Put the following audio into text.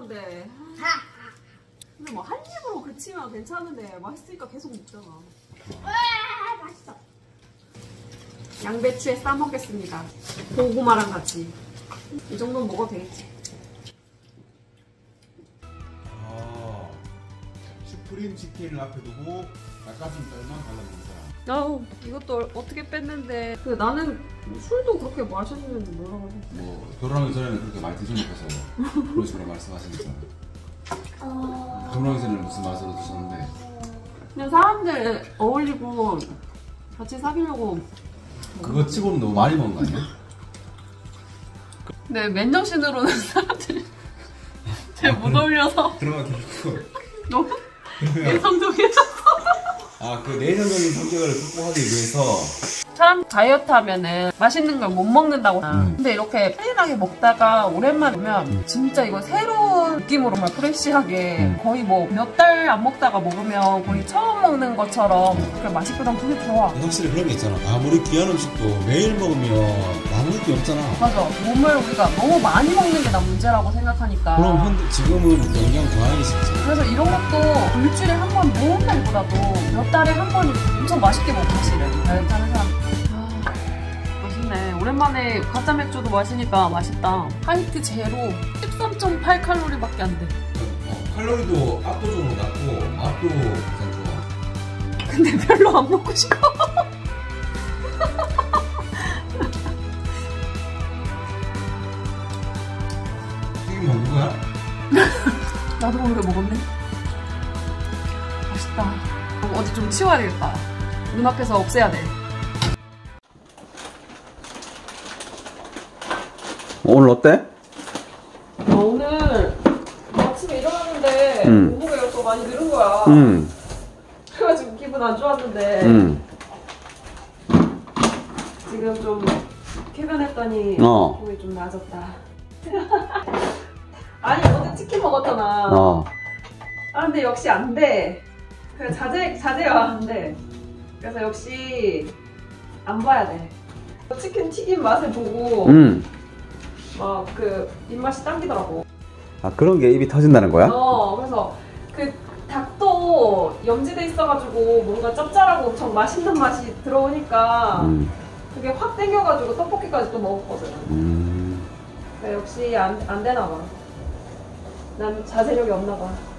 근데. 근데 뭐 한 입으로 그치면 괜찮은데 맛있으니까 계속 먹잖아. 맛있어. 양배추에 싸 먹겠습니다. 고구마랑 같이. 이 정도는 먹어도 되겠지. 슈프림 치킨을 앞에 두고 닭가슴살만 발라먹는 사람. 아우, 이것도 어떻게 뺐는데. 나는 술도 그렇게 마셨는데 뭐라고 하지? 뭐 결혼하기 전에는 그렇게 많이 드시면서 그런 식으로 말씀하시니까. 결혼하기 전에는 무슨 맛으로 드셨는데? 그냥 사람들 어울리고 같이 사귀려고. 그거 치고는 너무 많이 먹은 거 아니야? 근데 맨정신으로는 사람들이 잘 못 어울려서 그러면 결국 너무 내성적이었어. 그 내성적인 성격을 극복하기 위해서 사람 다이어트 하면은 맛있는 걸 못 먹는다고. 근데 이렇게 플린하게 먹다가 오랜만에 오면 진짜 이거 새로운 느낌으로 정말 프레시하게 거의 뭐 몇 달 안 먹다가 먹으면 거의 처음 먹는 것처럼 그렇게 맛있고 난 그게 좋아. 확실히 그런 게 있잖아. 아무리 귀한 음식도 매일 먹으면 아무 느낌 없잖아. 맞아. 몸을 우리가 너무 많이 먹는 게 난 문제라고 생각하니까. 그럼 지금은 영양 과잉이 진짜. 그래서 이런 것도 일주일에 한 번 먹는 날보다도 몇 달에 한 번이 엄청 맛있게 먹고 사실은 다이어트 하는 사람. 맛있네. 오랜만에 가짜 맥주도 마시니까 맛있다. 화이트 제로 13.8 칼로리밖에 안 돼. 칼로리도 압도적으로 낮고 맛도 가장 좋아. 근데 별로 안 먹고 싶어. 튀김 먹는 거야? 나도 모르게 먹었네. 맛있다. 어디 좀 치워야 되겠다. 눈앞에서 없애야 돼. 오늘 어때? 오늘 아침에 일어났는데 몸무게가 또 많이 늘은 거야. 그래가지고 기분 안 좋았는데 지금 좀 쾌변했더니 몸이 좀 나아졌다. 아니 어제 치킨 먹었잖아. 근데 역시 안 돼. 그래 자제가 안 돼. 그래서 역시 안 봐야 돼. 치킨 튀김 맛을 보고 막 그 입맛이 당기더라고. 그런 게 입이 터진다는 거야? 그래서 그 닭도 염지돼 있어가지고 뭔가 짭짤하고 엄청 맛있는 맛이 들어오니까 그게 확 땡겨가지고 떡볶이까지 또 먹었거든. 역시 안 되나 봐. 난 자제력이 없나 봐.